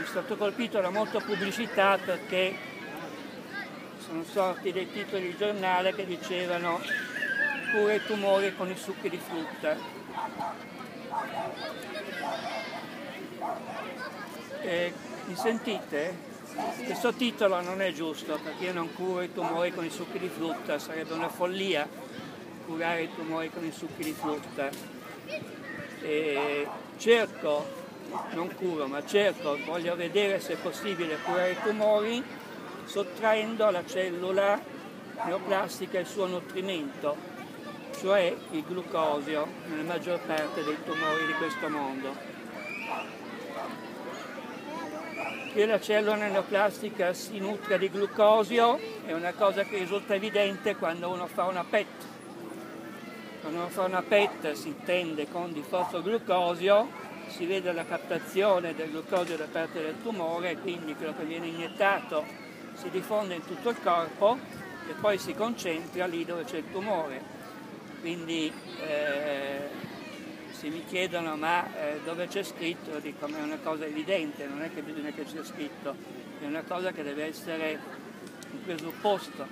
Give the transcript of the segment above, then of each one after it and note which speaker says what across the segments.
Speaker 1: stato colpito da molta pubblicità perché sono sorti dei titoli di giornale che dicevano cura i tumori con i succhi di frutta. Mi sentite? Questo titolo non è giusto perché io non curo i tumori con i succhi di frutta, sarebbe una follia curare i tumori con i succhi di frutta. Cerco, non curo, ma cerco, voglio vedere se è possibile curare i tumori sottraendo alla cellula neoplastica il suo nutrimento, cioè il glucosio, nella maggior parte dei tumori di questo mondo. Che la cellula neoplastica si nutra di glucosio è una cosa che risulta evidente quando uno fa una PET. Quando uno fa una PET si intende con disfosfoglucosio, si vede la captazione del glucosio da parte del tumore, quindi quello che viene iniettato si diffonde in tutto il corpo e poi si concentra lì dove c'è il tumore. Quindi se mi chiedono ma dove c'è scritto, dico ma è una cosa evidente, non è che bisogna che sia scritto, è una cosa che deve essere un presupposto.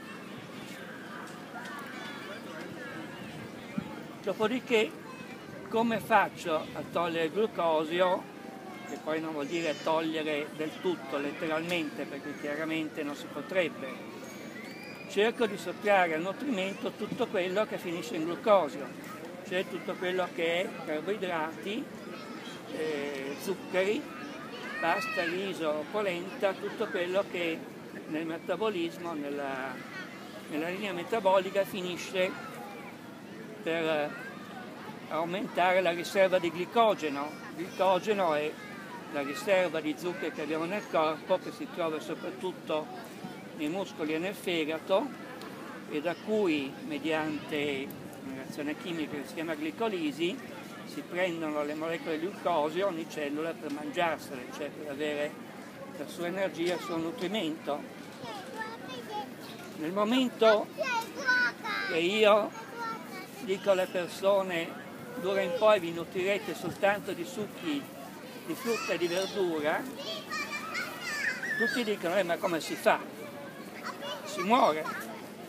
Speaker 1: Dopodiché come faccio a togliere il glucosio, che poi non vuol dire togliere del tutto letteralmente perché chiaramente non si potrebbe, cerco di sottrarre al nutrimento tutto quello che finisce in glucosio, cioè tutto quello che è carboidrati, zuccheri, pasta, riso, polenta, tutto quello che nel metabolismo, nella linea metabolica finisce per aumentare la riserva di glicogeno. Il glicogeno è la riserva di zuccheri che abbiamo nel corpo, che si trova soprattutto nei muscoli e nel fegato e da cui mediante una reazione chimica che si chiama glicolisi si prendono le molecole di glucosio ogni cellula per mangiarsele, cioè per avere la sua energia, il suo nutrimento. Nel momento che io dico alle persone d'ora in poi vi nutrirete soltanto di succhi di frutta e di verdura, tutti dicono ma come si fa? Si muore.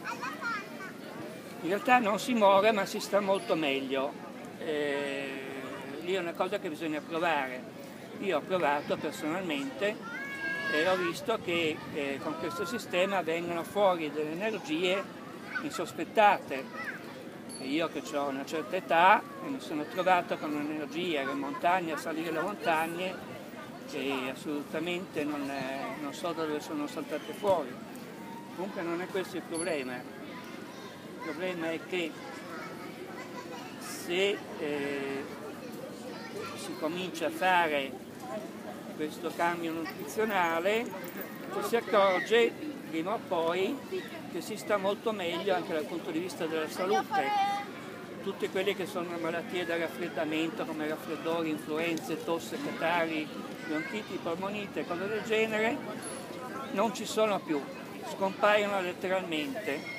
Speaker 1: In realtà non si muore ma si sta molto meglio, lì è una cosa che bisogna provare. Io ho provato personalmente e ho visto che con questo sistema vengono fuori delle energie insospettate. E io che ho una certa età e mi sono trovato con un'energia in montagna, a salire le montagne che assolutamente non so da dove sono saltate fuori. Comunque non è questo il problema. Il problema è che se si comincia a fare questo cambio nutrizionale, ci si accorge prima o poi che si sta molto meglio anche dal punto di vista della salute. Tutte quelle che sono malattie da raffreddamento come raffreddori, influenze, tosse, catarri, bronchiti, polmonite, cose del genere, non ci sono più, scompaiono letteralmente.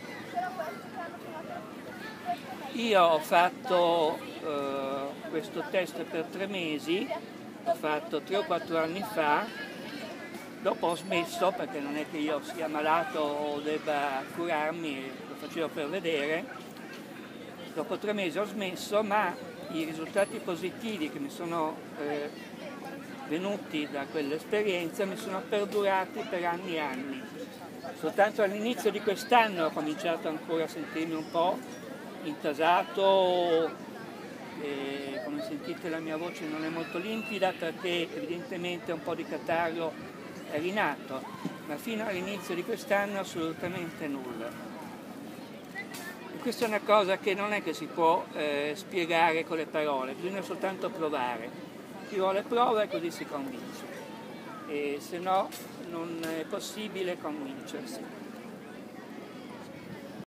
Speaker 1: Io ho fatto questo test per 3 mesi, l'ho fatto 3 o 4 anni fa, dopo ho smesso perché non è che io sia malato o debba curarmi, lo facevo per vedere. Dopo 3 mesi ho smesso, ma i risultati positivi che mi sono venuti da quell'esperienza mi sono perdurati per anni e anni. Soltanto all'inizio di quest'anno ho cominciato ancora a sentirmi un po' intasato, come sentite la mia voce non è molto limpida perché evidentemente un po' di catarro è rinato, ma fino all'inizio di quest'anno assolutamente nulla. E questa è una cosa che non è che si può spiegare con le parole, bisogna soltanto provare. Chi vuole prova e così si convince, e se no non è possibile convincersi.